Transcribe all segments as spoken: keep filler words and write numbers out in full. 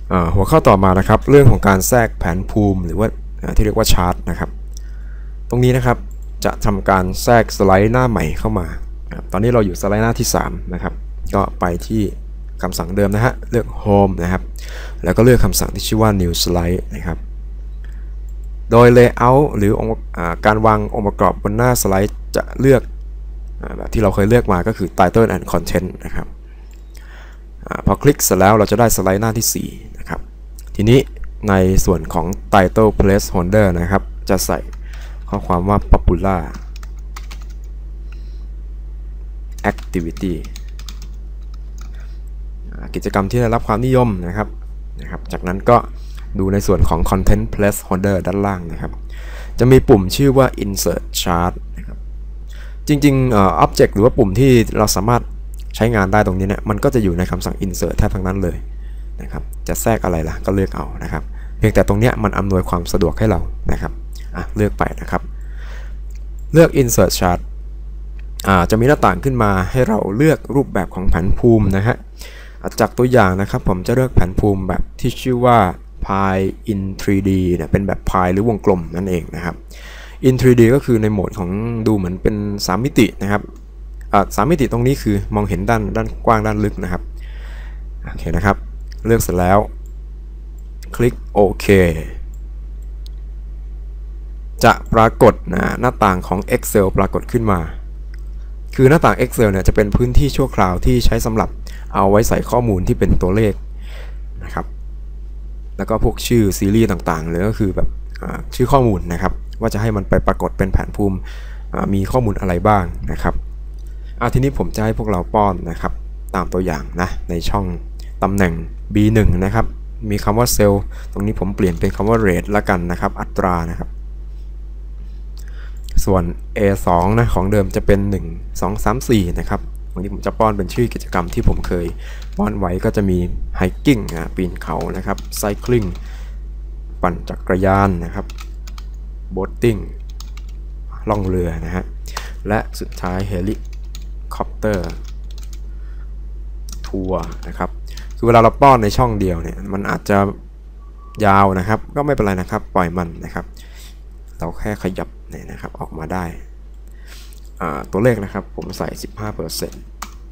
หัวข้อต่อมานะครับเรื่องของการแทรกแผนภูมิหรือว่าที่เรียกว่าชาร์ตนะครับตรงนี้นะครับจะทำการแทรกสไลด์หน้าใหม่เข้ามาตอนนี้เราอยู่สไลด์หน้าที่สามนะครับก็ไปที่คำสั่งเดิมนะฮะเลือก Home นะครับแล้วก็เลือกคำสั่งที่ชื่อว่า New Slide นะครับโดย Layout หรือการวางองค์ประกอบบนหน้าสไลด์จะเลือกแบบที่เราเคยเลือกมาก็คือ Title and Content นะครับพอคลิกเสร็จแล้วเราจะได้สไลด์หน้าที่สี่นะครับทีนี้ในส่วนของ Title Placeholder นะครับจะใส่ข้อความว่า Popular Activity กิจกรรมที่ได้รับความนิยมนะครับนะครับจากนั้นก็ดูในส่วนของ Content Placeholder ด้านล่างนะครับจะมีปุ่มชื่อว่า Insert Chart นะครับจริงๆ Object หรือว่าปุ่มที่เราสามารถใช้งานได้ตรงนี้เนี่ยมันก็จะอยู่ในคำสั่ง Insert แทบทั้งนั้นเลยนะครับจะแทรกอะไรล่ะก็เลือกเอานะครับเพียงแต่ตรงนี้มันอำนวยความสะดวกให้เรานะครับอ่ะเลือกไปนะครับเลือก Insert Chart อ่าจะมีหน้าต่างขึ้นมาให้เราเลือกรูปแบบของแผนภูมินะฮะจากตัวอย่างนะครับผมจะเลือกแผนภูมิแบบที่ชื่อว่า Pie in ทรี ดี เนี่ยเป็นแบบ Pie หรือวงกลมนั่นเองนะครับ in ทรี ดี ก็คือในโหมดของดูเหมือนเป็นสามมิตินะครับสามมิติตรงนี้คือมองเห็นด้านด้านกว้างด้านลึกนะครับโอเคนะครับเลือกเสร็จแล้วคลิกโอเคจะปรากฏนะหน้าต่างของ Excel ปรากฏขึ้นมาคือหน้าต่าง Excel เนี่ยจะเป็นพื้นที่ชั่วคราวที่ใช้สำหรับเอาไว้ใส่ข้อมูลที่เป็นตัวเลขนะครับแล้วก็พวกชื่อซีรีส์ต่างๆหรือก็คือแบบชื่อข้อมูลนะครับว่าจะให้มันไปปรากฏเป็นแผนภูมิมีข้อมูลอะไรบ้างนะครับอ่ะทีนี้ผมจะให้พวกเราป้อนนะครับตามตัวอย่างนะในช่องตำแหน่ง บี หนึ่ง นะครับมีคำว่าเซลล์ตรงนี้ผมเปลี่ยนเป็นคำว่า rate ละกันนะครับอัตรานะครับส่วน เอ สอง นะของเดิมจะเป็นหนึ่ง สอง สาม สี่นะครับตรงนี้ผมจะป้อนเป็นชื่อกิจกรรมที่ผมเคยป้อนไว้ก็จะมี hiking นะปีนเขานะครับ cycling ปั่นจักรยานนะครับ boating ล่องเรือนะฮะและสุดท้าย helicopter ทัวร์นะครับคือเวลาเราป้อนในช่องเดียวเนี่ยมันอาจจะยาวนะครับก็ไม่เป็นไรนะครับปล่อยมันนะครับเราแค่ขยับเนี่ยนะครับออกมาได้ตัวเลขนะครับผมใส่ สิบห้าเปอร์เซ็นต์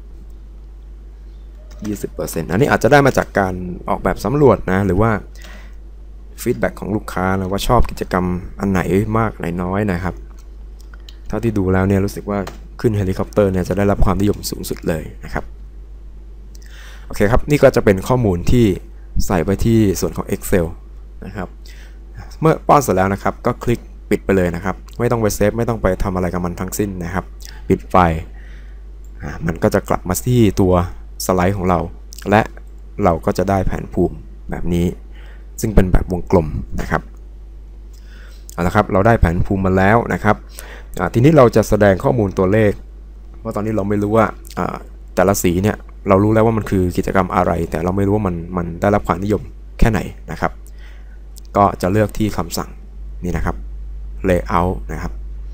ยี่สิบเปอร์เซ็นต์ อันนี้อาจจะได้มาจากการออกแบบสำรวจนะหรือว่าฟีดแบ็กของลูกค้านะว่าชอบกิจกรรมอันไหนมากไหนน้อยนะครับเท่าที่ดูแล้วเนี่ยรู้สึกว่าขึ้นเฮลิคอปเตอร์เนี่ยจะได้รับความนิยมสูงสุดเลยนะครับโอเคครับนี่ก็จะเป็นข้อมูลที่ใส่ไว้ที่ส่วนของ Excel นะครับเมื่อป้อนเสร็จแล้วนะครับก็คลิกปิดไปเลยนะครับไม่ต้องไปเซฟไม่ต้องไปทำอะไรกับมันทั้งสิ้นนะครับปิดไฟมันก็จะกลับมาที่ตัวสไลด์ของเราและเราก็จะได้แผนภูมิแบบนี้ซึ่งเป็นแบบวงกลมนะครับเอาละครับเราได้แผนภูมิมาแล้วนะครับทีนี้เราจะแสดงข้อมูลตัวเลขเพราะตอนนี้เราไม่รู้ว่าแต่ละสีเนี่ยเรารู้แล้วว่ามันคือกิจกรรมอะไรแต่เราไม่รู้ว่ามันมันได้รับความนิยมแค่ไหนนะครับก็จะเลือกที่คำสั่งนี่นะครับ layout นะครับ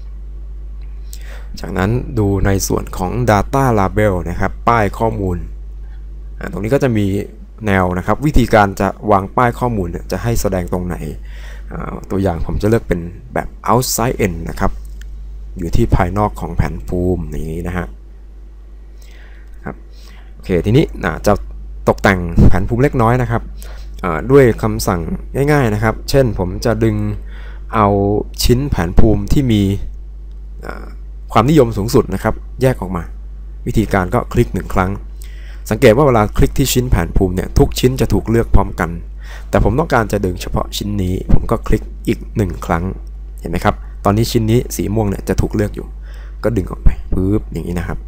จากนั้นดูในส่วนของ data label นะครับป้ายข้อมูลตรงนี้ก็จะมีแนวนะครับวิธีการจะวางป้ายข้อมูลจะให้แสดงตรงไหนตัวอย่างผมจะเลือกเป็นแบบ outside in นะครับอยู่ที่ภายนอกของแผนภูมิอย่างนี้นะฮะครับโอเคทีนี้จะตกแต่งแผนภูมิเล็กน้อยนะครับด้วยคำสั่งง่ายๆนะครับเช่นผมจะดึงเอาชิ้นแผนภูมิที่มีความนิยมสูงสุดนะครับแยกออกมาวิธีการก็คลิกหนึ่งครั้งสังเกตว่าเวลาคลิกที่ชิ้นแผนภูมิเนี่ยทุกชิ้นจะถูกเลือกพร้อมกันแต่ผมต้องการจะดึงเฉพาะชิ้นนี้ผมก็คลิกอีกหนึ่งครั้งเห็นไหมครับตอนนี้ชิ้นนี้สีม่วงเนี่ยจะถูกเลือกอยู่ก็ดึงออกไปปึ๊บอย่างนี้นะครับ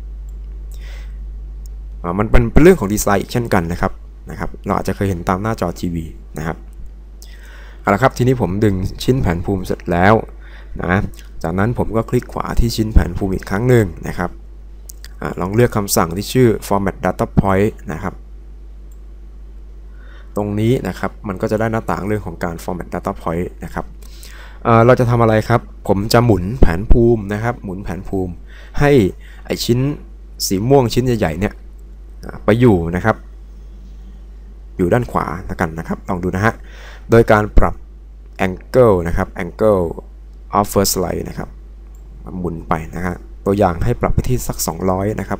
มันเป็นเป็นเรื่องของดีไซน์อีกเช่นกันนะครับนะครับเราอาจจะเคยเห็นตามหน้าจอทีวีนะครับเอาละครับทีนี้ผมดึงชิ้นแผนภูมิเสร็จแล้วนะจากนั้นผมก็คลิกขวาที่ชิ้นแผนภูมิอีกครั้งหนึ่งนะครับอลองเลือกคำสั่งที่ชื่อ format data point นะครับตรงนี้นะครับมันก็จะได้หน้าต่างเรื่องของการ format data point นะครับ เ, เราจะทำอะไรครับผมจะหมุนแผนภูมินะครับหมุนแผนภูมิให้ไอชิ้นสีม่วงชิ้นใหญ่ๆเนี่ยไปอยู่นะครับอยู่ด้านขวาแล้วกันนะครับลองดูนะฮะโดยการปรับ angle นะครับ angle of first slide นะครับหมุนไปนะฮะตัวอย่างให้ปรับไปที่สักสองร้อยนะครับ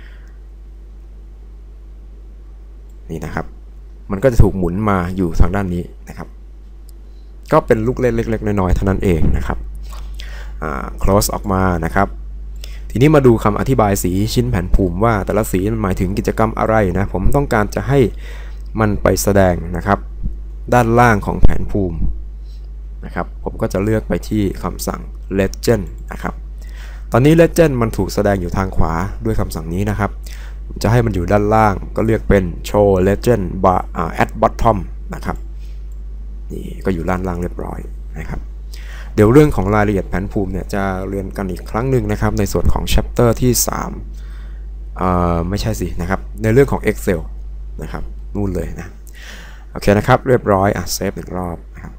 นี่นะครับมันก็จะถูกหมุนมาอยู่ทางด้านนี้นะครับก็เป็นลูกเล่นเล็กๆน้อยๆเท่านั้นเองนะครับclose ออกมานะครับทีนี้มาดูคำอธิบายสีชิ้นแผนภูมิว่าแต่ละสีมันหมายถึงกิจกรรมอะไรนะผมต้องการจะให้มันไปแสดงนะครับด้านล่างของแผนภูมินะครับผมก็จะเลือกไปที่คำสั่ง legend นะครับตอนนี้ legend มันถูกแสดงอยู่ทางขวาด้วยคำสั่งนี้นะครับจะให้มันอยู่ด้านล่างก็เลือกเป็น show legend bar at bottom นะครับนี่ก็อยู่ด้านล่างเรียบร้อยนะครับเดี๋ยวเรื่องของรายละเอียดแผนภูมิเนี่ยจะเรียนกันอีกครั้งหนึ่งนะครับในส่วนของ chapter ที่สามเอ่อไม่ใช่สินะครับในเรื่องของ Excel นะครับนู่นเลยนะโอเคนะครับเรียบร้อยอ่ะเซฟอีกรอบนะครับ